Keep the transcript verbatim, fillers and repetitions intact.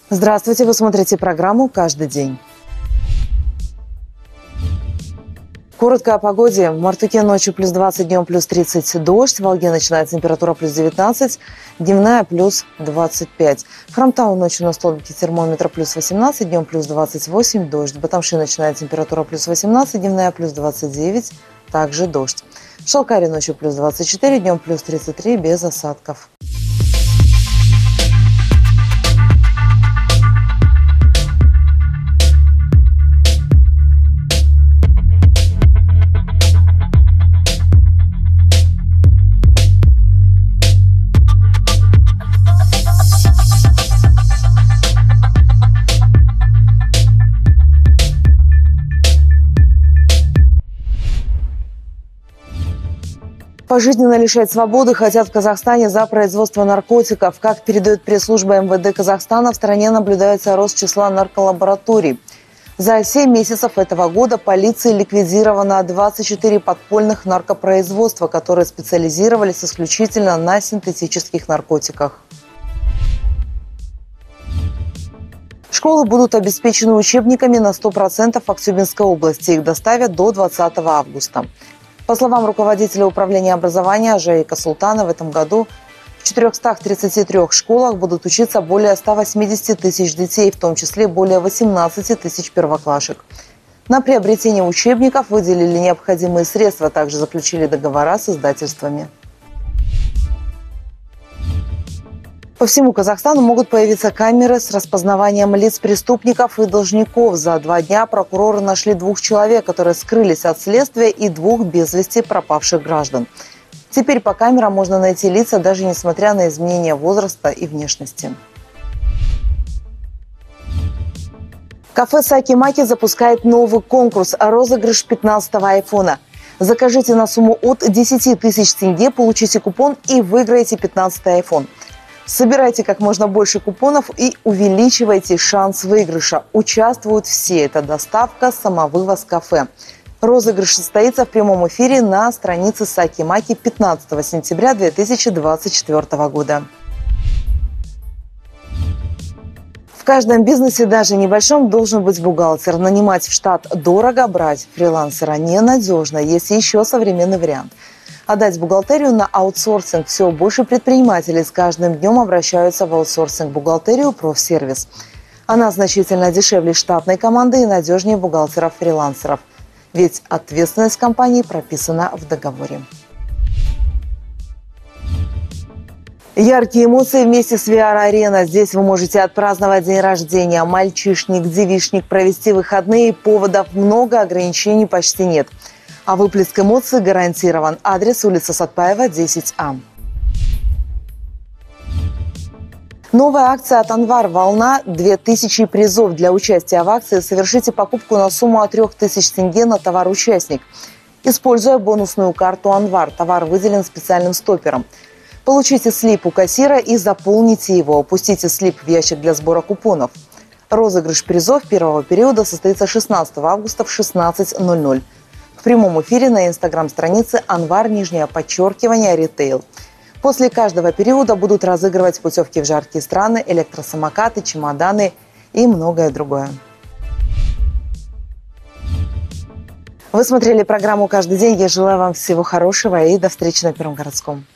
Здравствуйте, вы смотрите программу «Каждый день». Коротко о погоде. В Мартуке ночью плюс двадцать, днем плюс тридцать, дождь. В Волге начинает температура плюс девятнадцать, дневная плюс двадцать пять. В Хромтау ночью на столбике термометра плюс восемнадцать, днем плюс двадцать восемь, дождь. В Батамши начинает температура плюс восемнадцать, дневная плюс двадцать девять, также дождь. В Шалкаре ночью плюс двадцать четыре, днем плюс тридцать три, без осадков. Пожизненно лишать свободы хотят в Казахстане за производство наркотиков. Как передает пресс-служба эм вэ дэ Казахстана, в стране наблюдается рост числа нарколабораторий. За семь месяцев этого года полицией ликвидировано двадцать четыре подпольных наркопроизводства, которые специализировались исключительно на синтетических наркотиках. Школы будут обеспечены учебниками на сто процентов в Актюбинской области. Их доставят до двадцатого августа. По словам руководителя управления образования Ажаика Султана, в этом году в четырёхстах тридцати трёх школах будут учиться более ста восьмидесяти тысяч детей, в том числе более восемнадцати тысяч первоклашек. На приобретение учебников выделили необходимые средства, также заключили договора с издательствами. По всему Казахстану могут появиться камеры с распознаванием лиц преступников и должников. За два дня прокуроры нашли двух человек, которые скрылись от следствия, и двух без вести пропавших граждан. Теперь по камерам можно найти лица, даже несмотря на изменения возраста и внешности. Кафе «Саки-Маки» запускает новый конкурс – розыгрыш пятнадцатого айфона. Закажите на сумму от десяти тысяч тенге, получите купон и выиграете пятнадцатый айфон. Собирайте как можно больше купонов и увеличивайте шанс выигрыша. Участвуют все. Это доставка, самовывоз, кафе. Розыгрыш состоится в прямом эфире на странице Саки-Маки пятнадцатого сентября две тысячи двадцать четвёртого года. В каждом бизнесе, даже небольшом, должен быть бухгалтер. Нанимать в штат дорого, брать фрилансера ненадежно. Есть еще современный вариант. Отдать бухгалтерию на аутсорсинг. Все больше предпринимателей с каждым днем обращаются в аутсорсинг-бухгалтерию «Профсервис». Она значительно дешевле штатной команды и надежнее бухгалтеров-фрилансеров. Ведь ответственность компании прописана в договоре. Яркие эмоции вместе с ви ар-арена. Здесь вы можете отпраздновать день рождения, мальчишник, девичник, провести выходные. Поводов много, ограничений почти нет. А выплеск эмоций гарантирован. Адрес: улица Сатпаева, десять А. Новая акция от Анвар «Волна». две тысячи призов. Для участия в акции совершите покупку на сумму от трёх тысяч тенге на товар «Участник». Используя бонусную карту Анвар, товар выделен специальным стоппером. Получите слип у кассира и заполните его. Опустите слип в ящик для сбора купонов. Розыгрыш призов первого периода состоится шестнадцатого августа в шестнадцать ноль ноль. В прямом эфире на инстаграм-странице «Анвар», нижнее подчеркивание, ритейл. После каждого периода будут разыгрывать путевки в жаркие страны, электросамокаты, чемоданы и многое другое. Вы смотрели программу «Каждый день». Я желаю вам всего хорошего и до встречи на Первом городском.